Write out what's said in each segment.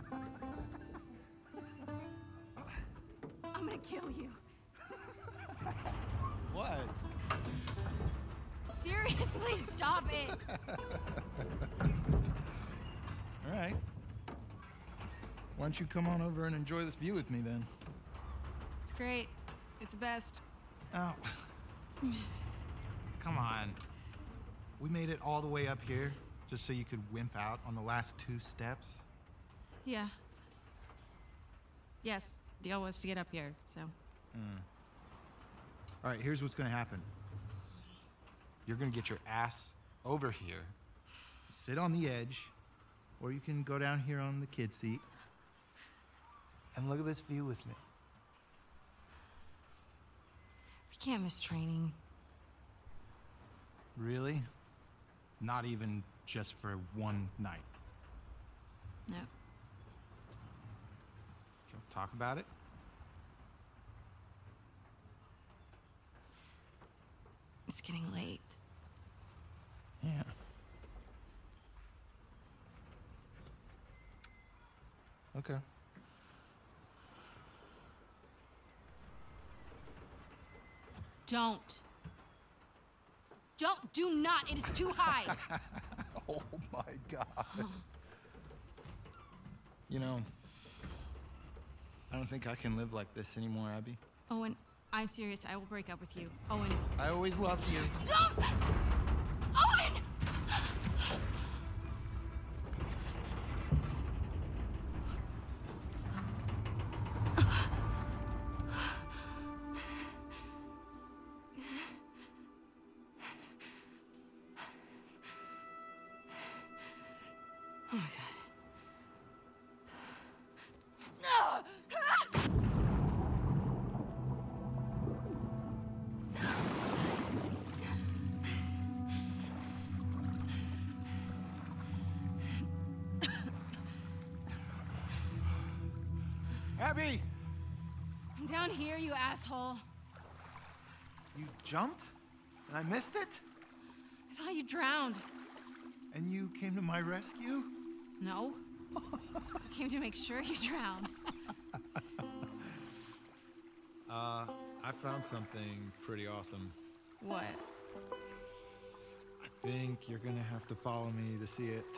I'm gonna kill you. What? Seriously, stop it. All right. Why don't you come on over and enjoy this view with me then? It's great. It's the best. Oh. Come on. We made it all the way up here just so you could wimp out on the last 2 steps? Yeah. Yes, deal was to get up here, so. All right, here's what's gonna happen. You're gonna get your ass over here, sit on the edge, or you can go down here on the kid seat and look at this view with me. We can't miss training. Really? Not even just for one night? No. Can we talk about it? It's getting late. Yeah. Okay. Do not, it is too high. Oh my God. You know, I don't think I can live like this anymore, Abby. Owen, I'm serious, I will break up with you. Owen. I always loved you. Don't! Owen! Oh my God. Abby! I'm down here, you asshole. You jumped? And I missed it? I thought you drowned. And you came to my rescue? No. I came to make sure you drowned. I found something pretty awesome. What? I think you're gonna have to follow me to see it.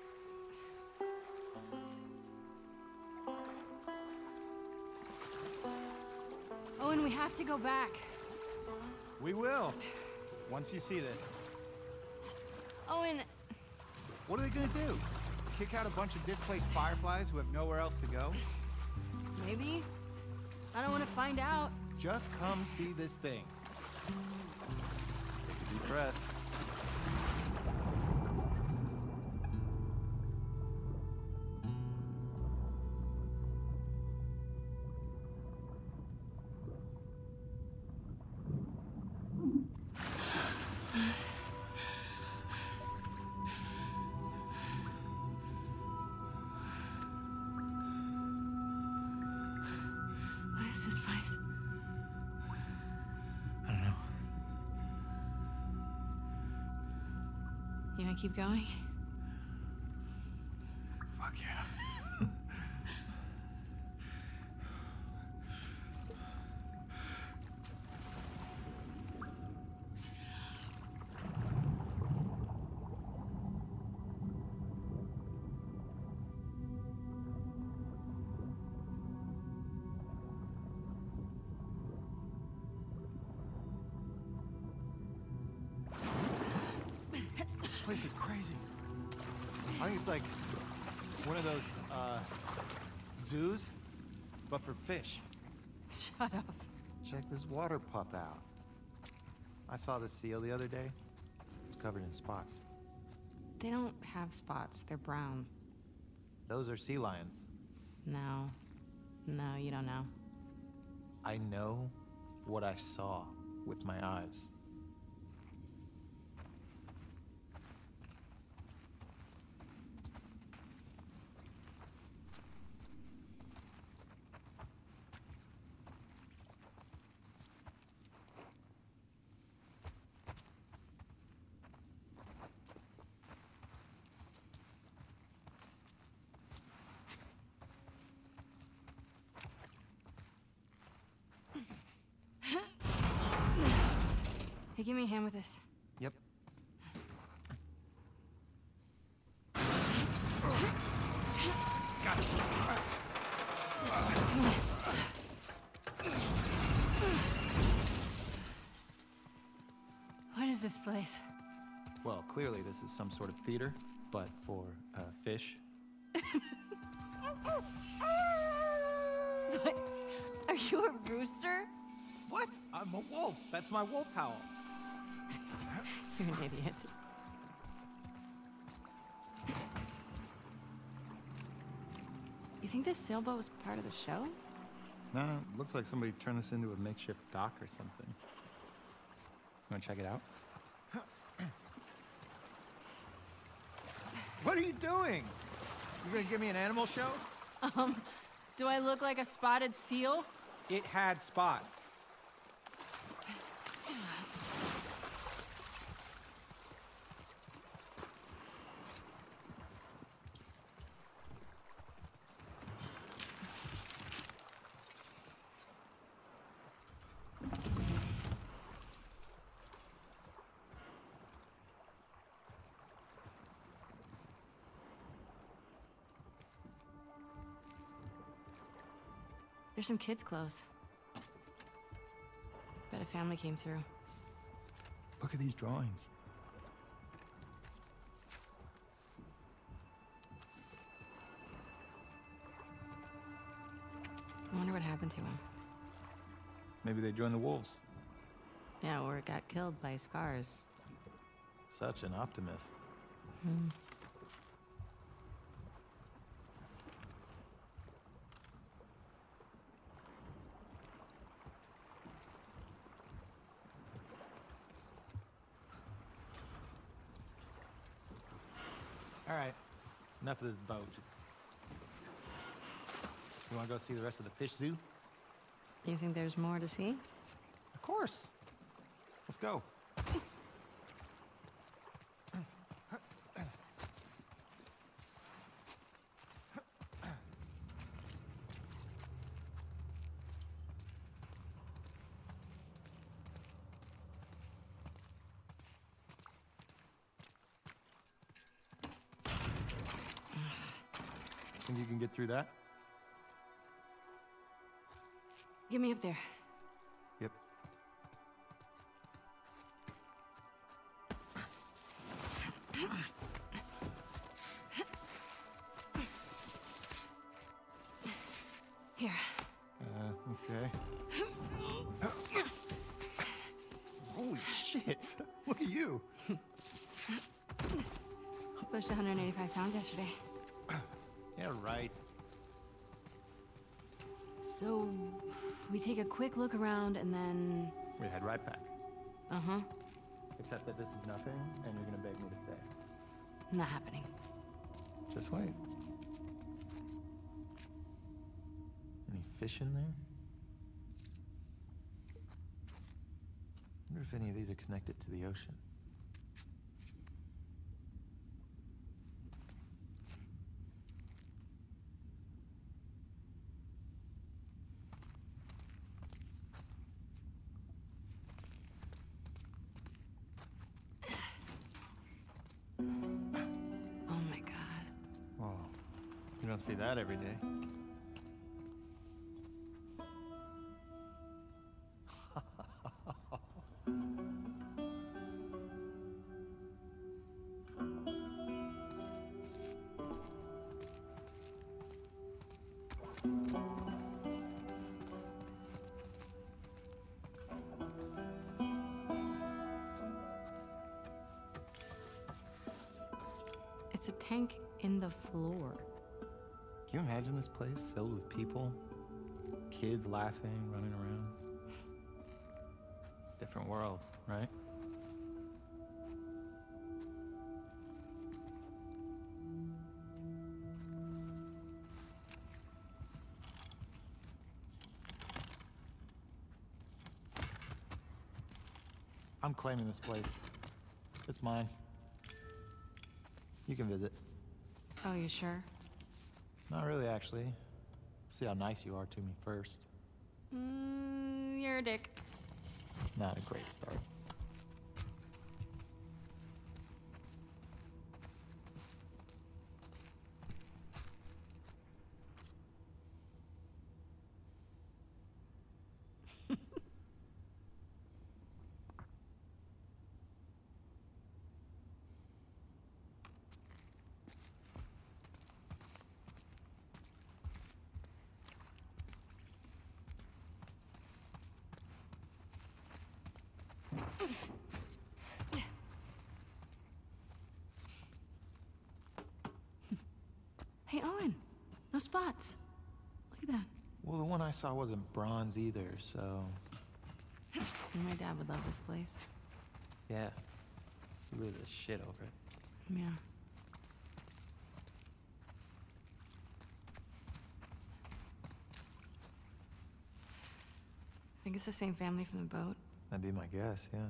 Owen, we have to go back. We will, once you see this. Owen, What are they gonna do? Kick out a bunch of displaced fireflies who have nowhere else to go? maybe? I don't want to find out. Just come see this thing. Take a deep breath. What is this place? I don't know. You gonna keep going? Fuck yeah. This place is crazy. I think it's like one of those, zoos, but for fish. Shut up. Check this water pup out. I saw this seal the other day. It was covered in spots. They don't have spots. They're brown. Those are sea lions. No. No, you don't know. I know what I saw with my eyes. Hey, give me a hand with this. Yep. Got it. What is this place? Well, clearly this is some sort of theater, but for fish. What? Are you a rooster? What? I'm a wolf. That's my wolf howl. You're an idiot. You think this sailboat was part of the show? Nah, looks like somebody turned this into a makeshift dock or something. You wanna check it out? What are you doing? You gonna give me an animal show? Do I look like a spotted seal? It had spots. There's some kids' clothes. Bet a family came through. Look at these drawings. I wonder what happened to him. Maybe they joined the wolves. Yeah, or it got killed by scars. Such an optimist. All right, enough of this boat. You want to go see the rest of the fish zoo? You think there's more to see? Of course. Let's go. Think you can get through that? Get me up there. Yep. Here. Okay. Holy shit! Look at you! Pushed 185 pounds yesterday. Yeah, right. So, we take a quick look around and then... We head right back. Uh-huh. Except that this is nothing, and you're gonna beg me to stay. Not happening. Just wait. Any fish in there? Wonder if any of these are connected to the ocean. Oh my god. Whoa. You don't see that every day. It's a tank in the floor. Can you imagine this place filled with people? Kids laughing, running around. Different world, right? I'm claiming this place. It's mine. You can visit. Oh, you sure? Not really, actually. See how nice you are to me first. You're a dick. Not a great start. Hey, Owen. No spots. Look at that. Well, the one I saw wasn't bronze either, so... My dad would love this place. Yeah. He loses his shit over it. Yeah. I think it's the same family from the boat. That'd be my guess, yeah.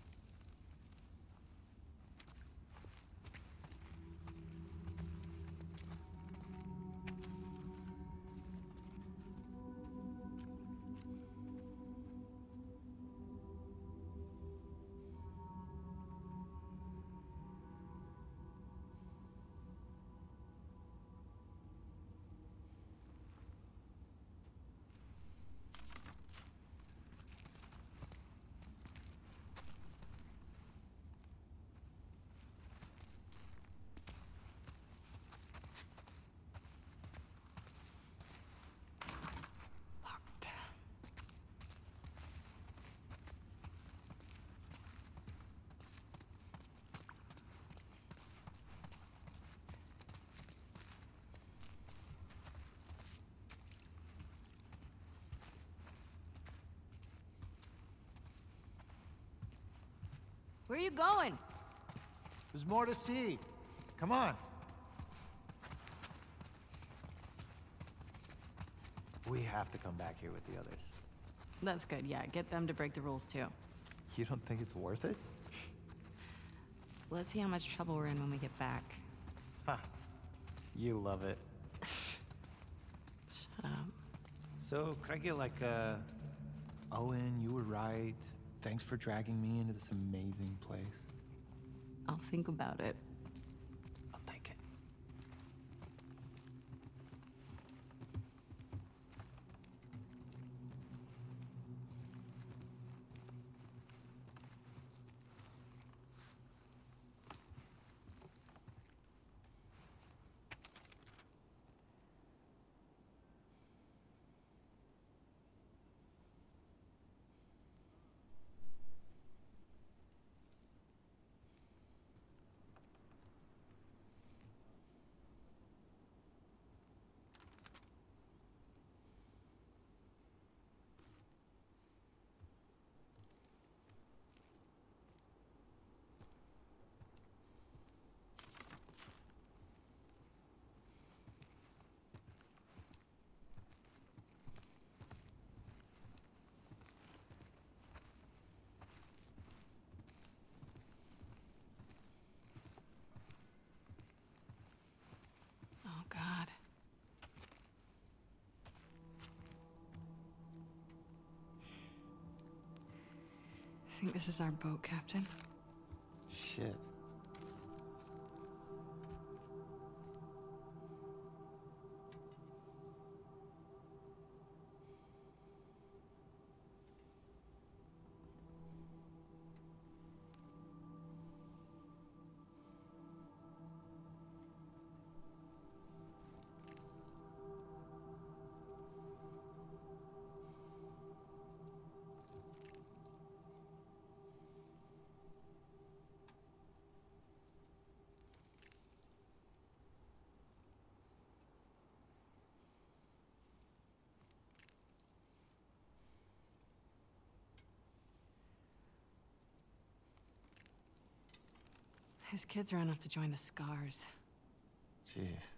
Locked. Where are you going? There's more to see. Come on. We have to come back here with the others. That's good, yeah. Get them to break the rules, too. You don't think it's worth it? Let's see how much trouble we're in when we get back. Ha. You love it. Shut up. So, could I get like a... Owen, you were right. Thanks for dragging me into this amazing place. I'll think about it. I'll take it. Oh, God. I think this is our boat, Captain. Shit. His kids ran off to join the Scars. Jeez.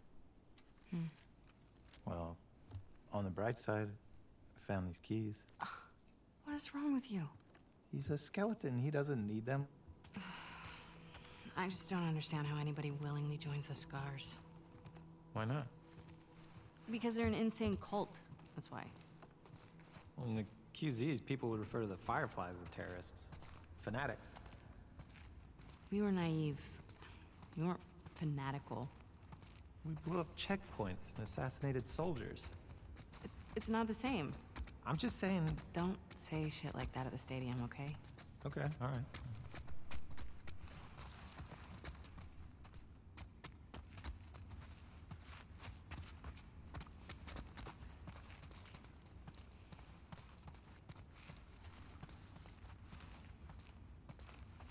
Well, on the bright side, I found these keys. What is wrong with you? He's a skeleton. He doesn't need them. I just don't understand how anybody willingly joins the Scars. Why not? Because they're an insane cult. That's why. Well, in the QZs, people would refer to the Fireflies as terrorists. Fanatics. We were naive. We weren't fanatical. We blew up checkpoints and assassinated soldiers. It's not the same. I'm just saying... Don't say shit like that at the stadium, okay? Okay, all right.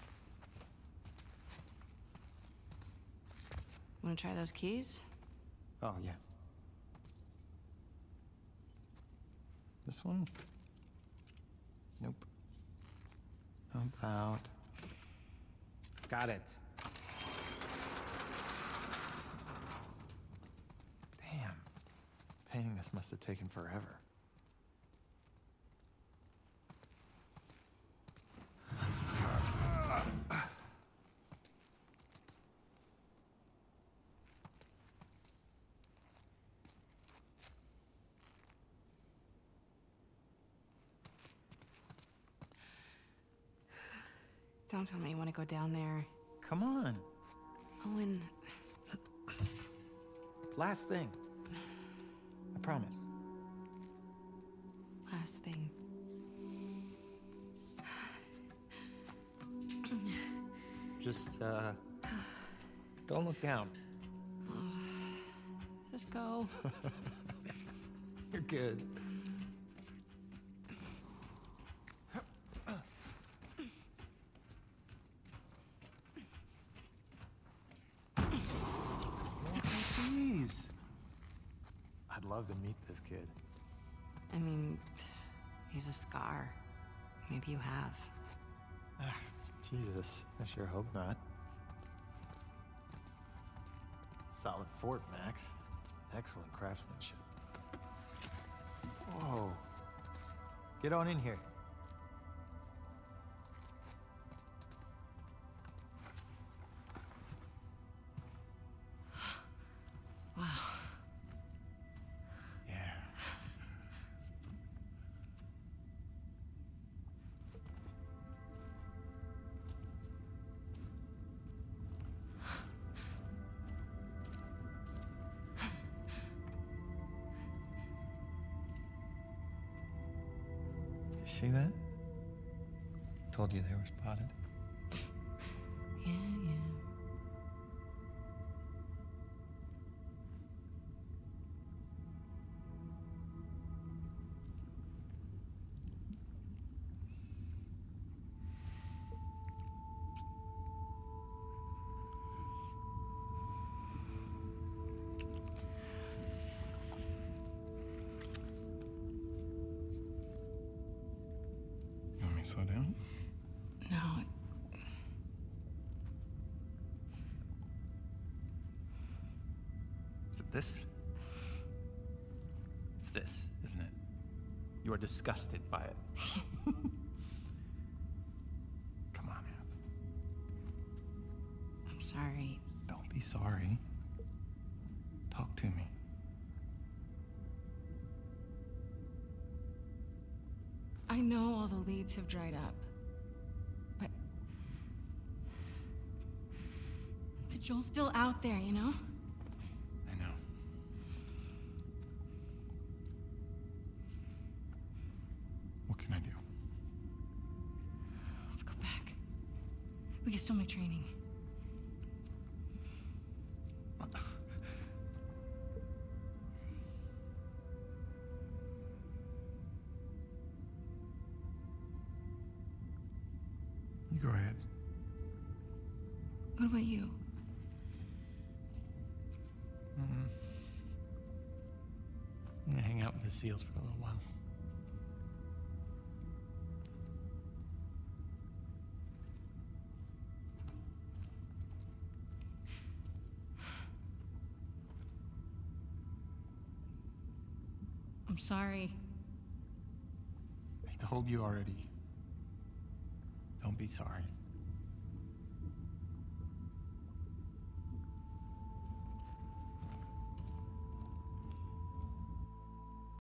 Wanna try those keys? Oh, yeah. This one? Nope. How about... Got it. Damn. Painting this must have taken forever. Don't tell me you want to go down there. Come on. Owen, Last thing. I promise. last thing. Just, don't look down. Just go. You're good. Please. I'd love to meet this kid. I mean, he's a scar. Maybe you have. Jesus, I sure hope not. Solid fort, Max. Excellent craftsmanship. Whoa. Get on in here. Wow. Yeah. You see that? Told you they were spotted. Yeah, yeah. You want me to slow down? No, Is it this? It's this, isn't it? You are disgusted by it. Come on, Ab. I'm sorry. Don't be sorry. Talk to me. I know all the leads have dried up, but Joel's still out there, you know? I know. What can I do? Let's go back. We can still make training. You go ahead. What about you? I'm gonna hang out with the seals for a little while. I'm sorry. I told you already. Don't be sorry.